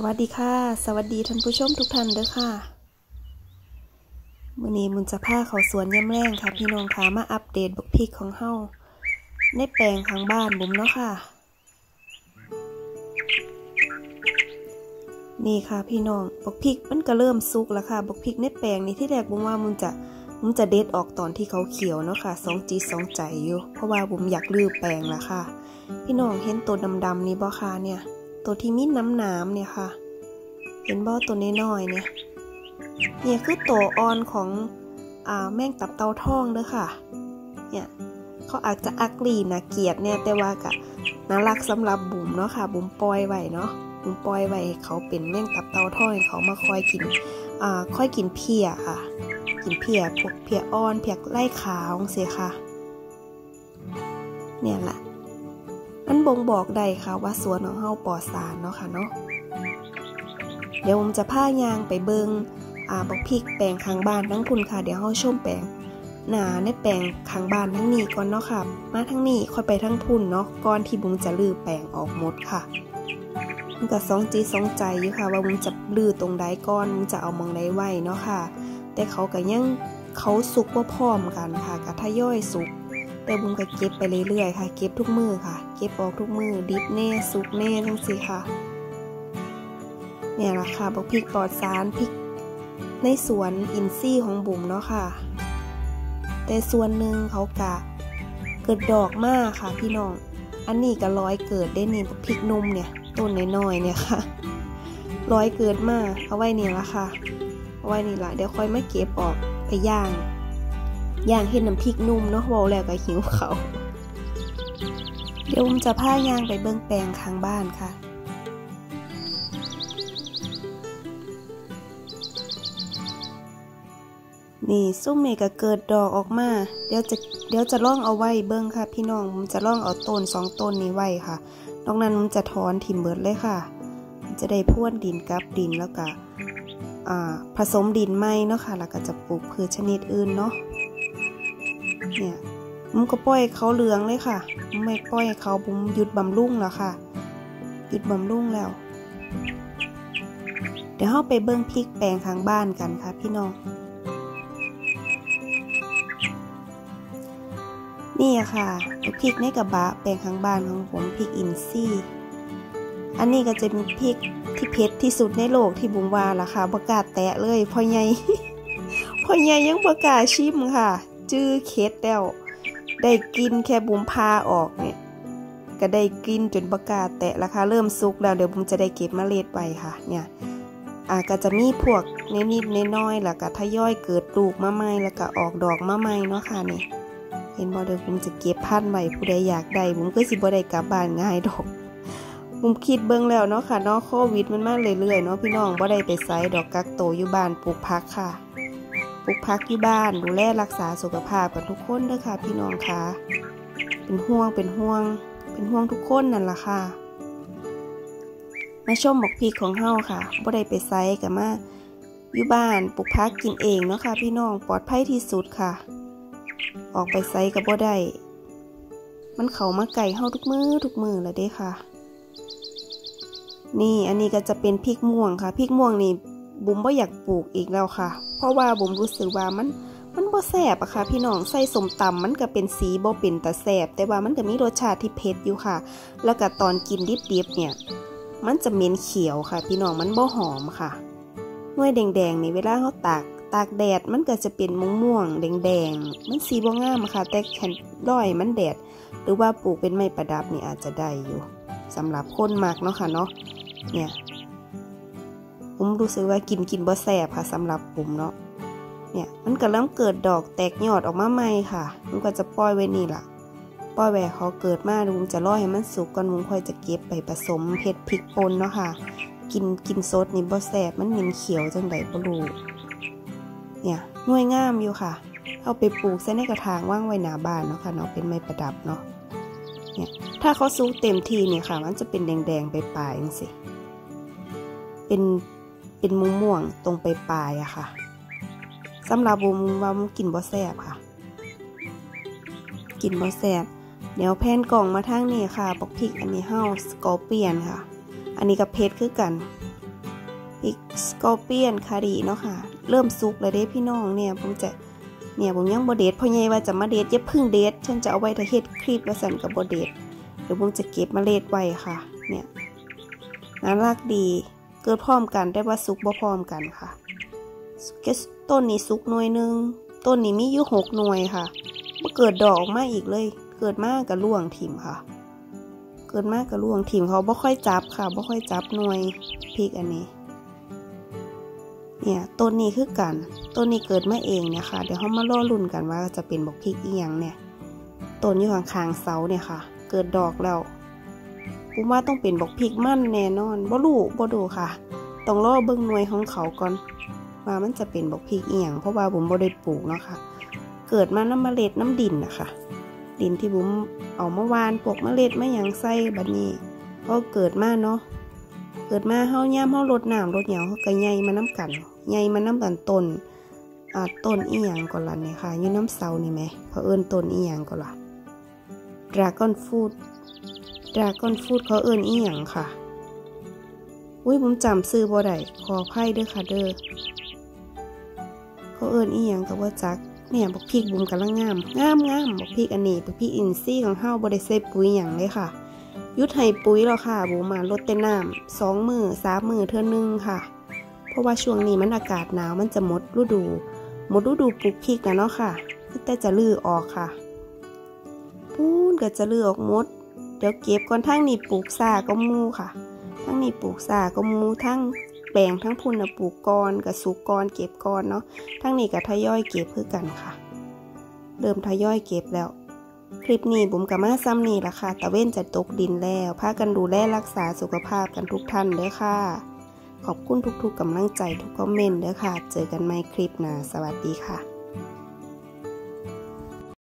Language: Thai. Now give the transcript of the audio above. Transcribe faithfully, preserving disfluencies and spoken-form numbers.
วัสดีค่ะสวัสดีท่านผู้ชมทุกท่านเด้อค่ะมื้อนี้มุนจะพาเขาสวนยามแลงค่ะพี่น้องค่ะมาอัปเดตบักพริกของเฮาในแปลงข้างบ้านบุ๋มเนาะค่ะนี่ค่ะพี่น้องบักพริกมันก็เริ่มสุกแล้วค่ะบักพริกในแปลงนี่ที่แรกบุ๋มว่ามุนจะมุนจะเด็ดออกตอนที่เขาเขียวเนาะค่ะสองจีสองใจอยู่เพราะว่าบุ๋มอยากลื้อแปลงละค่ะพี่น้องเห็นตัวดำๆนี่บ่ค่ะเนี่ยตัวที่มีน้ำน้ำเนี่ยค่ะเห็นบ่ตัวน้อยๆเนี่ยเนี่ยคือตัวอ่อนของอ่าแมงตับเต่าทองเด้อค่ะเนี่ยเขาอาจจะอักลีน่าเกลียดเนี่ยแต่ว่ากะน่ารักสำหรับบุ๋มเนาะค่ะบุ๋มปล่อยไว้เนาะบุ๋มปล่อยไว้เขาเป็นแมงตับเต่าทองเขามาคอยกินอ่าค่อยกินเพี้ยค่ะกินเพี้ยพวกเพี้ยอ่อนเพี้ยไล่ขาวเสียค่ะเนี่ยแหละมันบ่งบอกได้ค่ะว่าสวนของเฮาปลอดสารเนาะค่ะเนาะเดี๋ยวผมจะพายางไปเบิงอ่าบักพริกแปลงข้างบ้านทั้งคุณค่ะเดี๋ยวเฮาชมแปลงหนาในแปลงข้างบ้านทั้งนี้ก่อนเนาะค่ะมาทั้งนี้ค่อยไปทั้งพุ่นเนาะก่อนที่บุ้งจะลื้อแปลงออกหมดค่ะมันก็สองจีสองใจอยู่ค่ะว่าบุ้งจะลื้อตรงใดก่อนบุ้งจะเอามองใดไว้เนาะค่ะแต่เขาก็ยังเขาสุกว่าพร้อมกันค่ะก็ทยอยสุกแต่บุ้งก็เก็บไปเรื่อยๆค่ะเก็บทุกมือค่ะเก็บออกทุกมือดิบแน่สุกแน่ทั้งสิค่ะเนี่ยแหละค่ะบักพริกปลอดสารพริกในสวนอินทรีย์ของบุ๋มเนาะค่ะแต่ส่วนหนึ่งเขากะเกิดดอกมากค่ะพี่น้องอันนี้ก็ร้อยเกิดได้นี่บักพริกนุ่มเนี่ยต้นน้อยๆเนี่ยค่ะร้อยเกิดมากเอาไว้นี่ละค่ะเอาไว้นี่ละเดี๋ยวค่อยมาเก็บออกไปย่างย่างเห็ดน้ำพริกนุ่มเนาะเว้าแล้วก็หิวเขาเดี๋ยวผมจะพาย่างไปเบิ่งแปลงข้างบ้านค่ะนี่ซุ้มนี่ก็เกิดดอกออกมาเดี๋ยวจะเดี๋ยวจะล่องเอาไว้เบิ้งค่ะพี่น้องผมจะล่องเอาต้นสองต้นนี้ไว้ค่ะนอกนั้นผมจะถอนถิ่มเบิดเลยค่ะจะได้พ่วนดินกับดินแล้วก็อ่าผสมดินไหมเนาะค่ะแล้วก็จะปลูกพืชชนิดอื่นเนาะเนี่ยผมก็ปล่อยเขาเหลืองเลยค่ะไม่ปล่อยเขาผมหยุดบำรุงแล้วค่ะหยุดบำรุงแล้วเดี๋ยวเราไปเบิ้งพริกแปลงข้างบ้านกันค่ะพี่น้องนี่ค่ะพริกในกระบะแปลงข้างบ้านของผมพริกอินทรีย์อันนี้ก็จะเป็นพริกที่เผ็ดที่สุดในโลกที่บุ๋มว่าล่ะค่ะประกาศแตะเลยพ่อใหญ่ พ่อใหญ่ยังประกาศชิมค่ะจื้อเค็ดแล้วได้กินแค่บุ๋มพาออกเนี่ยก็ได้กินจนประกาศแตะราคาเริ่มสุกแล้วเดี๋ยวบุ๋มจะได้เก็บเมล็ดไปค่ะเนี่ยอ่าก็จะมีพวกนิดๆน้อยๆแล้วก็ทยอยเกิดลูกมาใหม่แล้วก็ออกดอกมาใหม่เนาะค่ะนี่เห็นบ่เดี๋ยวผมจะเก็บพันธุ์ไว้ผู้ใดอยากได้ผมก็สิบ่ได้กลับบ้านง่ายดอกผมคิดเบิ่งแล้วเนาะค่ะเนาะโควิดมันมาเรื่อยๆเนาะพี่น้องบ่ได้ไปไสดอกกักโตอยู่บ้านปลูกผักค่ะปลูกผักอยู่บ้านดูแลรักษาสุขภาพกันทุกคนเด้อค่ะพี่น้องค่ะเป็นห่วงเป็นห่วงเป็นห่วงทุกคนนั่นล่ะค่ะมาชมบักพริกของเฮาค่ะบ่ได้ไปไสก็มาอยู่บ้านปลูกผักกินเองเนาะค่ะพี่น้องปลอดภัยที่สุดค่ะออกไปไซกับบ่ได้มันเข้ามาไก่เฮาทุกมือทุกมือเลยเด้ค่ะนี่อันนี้ก็จะเป็นพริกม่วงค่ะพริกม่วงนี่บุ๋มบ่อยากปลูกอีกแล้วค่ะเพราะว่าบุ๋มรู้สึกว่ามันมันบ่แซ่บอะค่ะพี่น้องใส่ส้มตำมันก็เป็นสีบ่เป็นตาแซ่บแต่ว่ามันก็มีรสชาติที่เผ็ดอยู่ค่ะแล้วก็ตอนกินดิบๆเนี่ยมันจะเหม็นเขียวค่ะพี่น้องมันบ่หอมค่ะหน่วยแดงๆนี่เวลาเฮาตากตากแดดมันก็จะเป็นม่วงๆแดงๆมันสีบ่งามค่ะแต่แค่ร้อยมันแดดหรือว่าปลูกเป็นไม้ประดับนี่อาจจะได้อยู่สำหรับคนมากเนาะค่ะเนาะเนี่ยผมรู้สึกว่ากินกินบ่แซ่บค่ะสำหรับผมเนาะเนี่ยมันก็เริ่มเกิดดอกแตกยอดออกมาใหม่ค่ะมันก็จะปล่อยไว้นี่ล่ะปล่อยไว้เขาเกิดมาลุงจะรอให้มันสุกก่อนลุงค่อยจะเก็บไปผสมเห็ดพริกป่นเนาะค่ะกินกินสดนี่บ่แซ่บมันเหม็นเขียวจังไดบ่รู้เนี่ยหน่วยงามอยู่ค่ะเอาไปปลูกใส่ในกระถางว่างไว้หน้าบ้านเนาะค่ะเนาะเป็นไม้ประดับเนาะเนี่ยถ้าเขาสุกเต็มทีเนี่ยค่ะมันจะเป็นแดงๆไปปลายจังซี่เป็นเป็นม่วงๆตรงไปปลายอะค่ะสำหรับบุ๋มว่ามันกินบ่แซ่บค่ะกินบ่แซ่บเดี๋ยวแผ่นกล่องมาทางนี้ค่ะบักพริกอันนี้เฮาสกอร์เปียนค่ะอันนี้กับเพชรคือกันพริกสกอร์เปียนคารีเนาะค่ะเริ่มสุกแล้วเด้พี่น้องเนี่ยผมจะเนี่ยผมยังบ่เด็ดพ่อใหญ่ว่าจะมาเด็ดอย่าพึ่งเด็ดฉันจะเอาไว้ถ้าเฮ็ดคลิปว่าสั่นกับบ่เด็ดเดี๋ยวผมจะเก็บเมล็ดไว้ค่ะเนี่ยน่ารักดีเกิดพร้อมกันแต่ว่าสุกบ่พร้อมกันค่ะต้นนี้สุกหน่วยนึงต้นนี้มีอยู่หกหน่วยค่ะบ่เกิดดอกออกมาอีกเลยเกิดมากับร่วงถิ่มค่ะเกิดมากับร่วงถิ่มเขาบ่ค่อยจับค่ะบ่ค่อยจับหน่วยพริกอันนี้เนี่ยต้นนี้คือกันต้นนี้เกิดมาเองเนี่ยค่ะเดี๋ยวเขามาล่อลุ่นกันว่าจะเป็นบักพริกอีหยังเนี่ยต้นอยู่ข้างๆเสาเนี่ยค่ะเกิดดอกแล้วผมว่าต้องเป็นบักพริกมั่นแน่นอนบ่รู้บ่ดูค่ะต้องรอเบิ่งหน่วยของเขาก่อนว่ามันจะเป็นบักพริกอีหยังเพราะว่าผมบ่ได้ปลูกเนาะค่ะเกิดมาน้ำเมล็ดน้ำดินนะคะดินที่ผมเอามาวานพวกเมล็ดไม่หยังใส่บัดนี้ก็เกิดมาเนาะเกิดมาเฮาย่ำเฮารดน้ำรดเหนียวเขาก็ใหญ่มาน้ำกันใหญ่มาน้ำกันต้นอ่าต้นอีหยังก่อนล่ะเนี่ยค่ะอยู่น้ำเสานี่ไหมเขาเอิ้นต้นอีหยังก่อนล่ะดราก้อนฟูดดราก้อนฟูดเขาเอิ้นอีหยังค่ะอุ้ยผมจำซื้อบ่ได้ขออภัยเด้อค่ะเด้อเขาเอิ้นอีหยังกับว่าจักเนี่ยบักพริกบุ๋มกำลังงามงามงามบักพริกอันนี้บักพริกอินทรีย์ของเฮาบ่ได้ใส่ปุ๋ยหยังเลยค่ะยุดให้ปุ๋ยแล้วค่ะบุ๋มมาลดแต่น้ำสองมือสามมือเท่านึงค่ะเพราะว่าช่วงนี้มันอากาศหนาวมันจะหมดฤดูหมดฤดูปลูกพริกนะเนาะค่ะแต่จะลื้อออกค่ะปูนก็จะลื้อออกหมดเดี๋ยวเก็บก่อนทั้งนี้ปลูกซาก็มูค่ะทั้งนี้ปลูกซาก็มูทั้งแปลงทั้งพุ่นนะปลูกกรกับสุกกรเก็บกรเนาะทั้งนี้กับทยอยเก็บเพื่อกันค่ะเริ่มทยอยเก็บแล้วคลิปนี้บุ๋มกับมาซ้ำนี่ละค่ะตะเว้นจะตกดินแล้วพากันดูแลรักษาสุขภาพกันทุกท่านเด้อค่ะขอบคุณทุกๆกำลังใจทุกคอมเมนต์เด้อค่ะเจอกันใหม่คลิปหน้าสวัสดีค่ะ